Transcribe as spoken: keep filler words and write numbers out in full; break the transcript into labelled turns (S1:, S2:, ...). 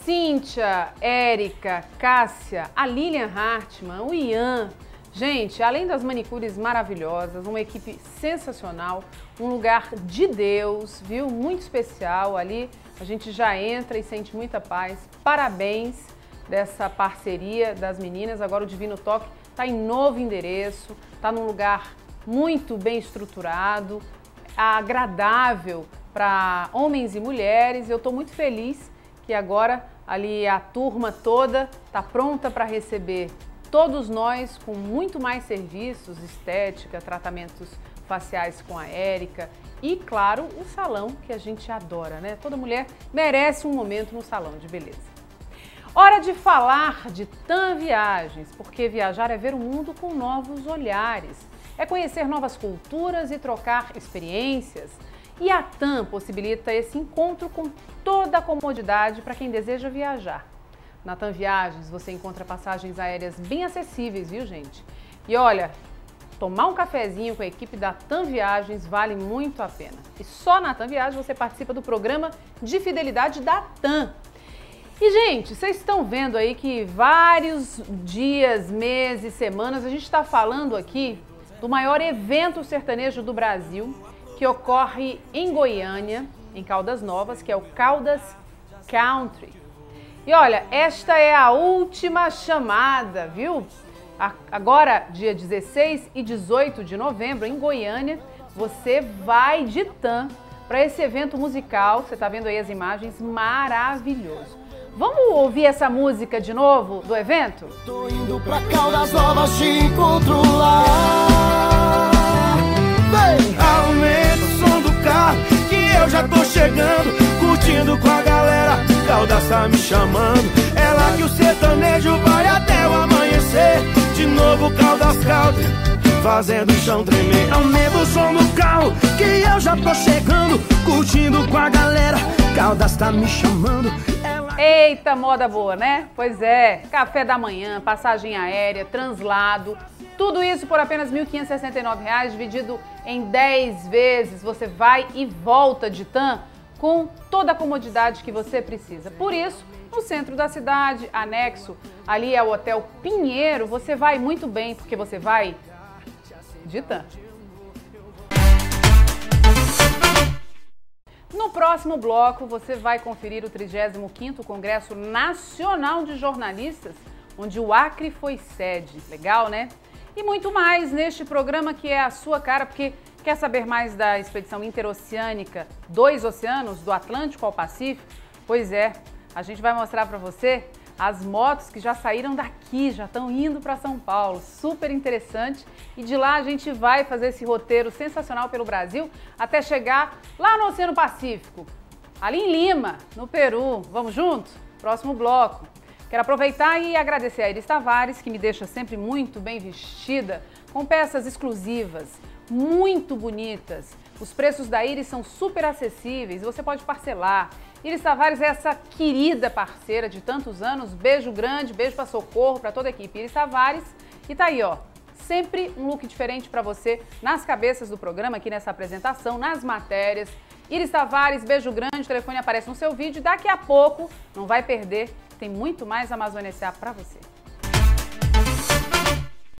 S1: Cíntia, Érica, Cássia, a Lilian Hartmann, o Ian. Gente, além das manicures maravilhosas, uma equipe sensacional, um lugar de Deus, viu? Muito especial ali. A gente já entra e sente muita paz. Parabéns dessa parceria das meninas. Agora o Divino Toque está em novo endereço, está num lugar muito bem estruturado, agradável para homens e mulheres. Eu estou muito feliz que agora ali a turma toda está pronta para receber todos nós com muito mais serviços, estética, tratamentos faciais com a Érica e, claro, o salão que a gente adora, né? Toda mulher merece um momento no salão de beleza. Hora de falar de TAM Viagens, porque viajar é ver o mundo com novos olhares, é conhecer novas culturas e trocar experiências. E a TAM possibilita esse encontro com toda a comodidade para quem deseja viajar. Na TAM Viagens você encontra passagens aéreas bem acessíveis, viu, gente? E olha, tomar um cafezinho com a equipe da TAM Viagens vale muito a pena. E só na TAM Viagens você participa do programa de fidelidade da TAM. E, gente, vocês estão vendo aí que vários dias, meses, semanas, a gente está falando aqui do maior evento sertanejo do Brasil, que ocorre em Goiânia, em Caldas Novas, que é o Caldas Country. E olha, esta é a última chamada, viu? Agora, dia dezesseis e dezoito de novembro, em Goiânia, você vai de TAM para esse evento musical, você está vendo aí as imagens, maravilhoso. Vamos ouvir essa música de novo do evento?
S2: Tô indo pra Caldas Novas, te encontro lá. Vem! Aumenta o som do carro, que eu já tô chegando, curtindo com a galera. Caldas tá me chamando, é lá que o sertanejo vai até o amanhecer. De novo Caldas Country, fazendo o chão tremer. Aumenta o som do carro, que eu já tô chegando, curtindo com a galera. Caldas tá me chamando.
S1: Eita, moda boa, né? Pois é, café da manhã, passagem aérea, translado, tudo isso por apenas mil quinhentos e sessenta e nove reais, dividido em dez vezes. Você vai e volta de TAM com toda a comodidade que você precisa. Por isso, no centro da cidade, anexo ali ao Hotel Pinheiro, você vai muito bem, porque você vai de TAM. No próximo bloco, você vai conferir o trigésimo quinto Congresso Nacional de Jornalistas, onde o Acre foi sede. Legal, né? E muito mais neste programa que é a sua cara, porque quer saber mais da expedição interoceânica Dois Oceanos, do Atlântico ao Pacífico? Pois é, a gente vai mostrar para você as motos que já saíram daqui, já estão indo para São Paulo, super interessante. E de lá a gente vai fazer esse roteiro sensacional pelo Brasil até chegar lá no Oceano Pacífico, ali em Lima, no Peru. Vamos junto? Próximo bloco. Quero aproveitar e agradecer a Iris Tavares, que me deixa sempre muito bem vestida, com peças exclusivas, muito bonitas. Os preços da Iris são super acessíveis, você pode parcelar. Iris Tavares é essa querida parceira de tantos anos. Beijo grande, beijo para Socorro, para toda a equipe Iris Tavares. E tá aí, ó, sempre um look diferente para você nas cabeças do programa, aqui nessa apresentação, nas matérias. Iris Tavares, beijo grande, o telefone aparece no seu vídeo. Daqui a pouco, não vai perder, tem muito mais Amazônia S A para você.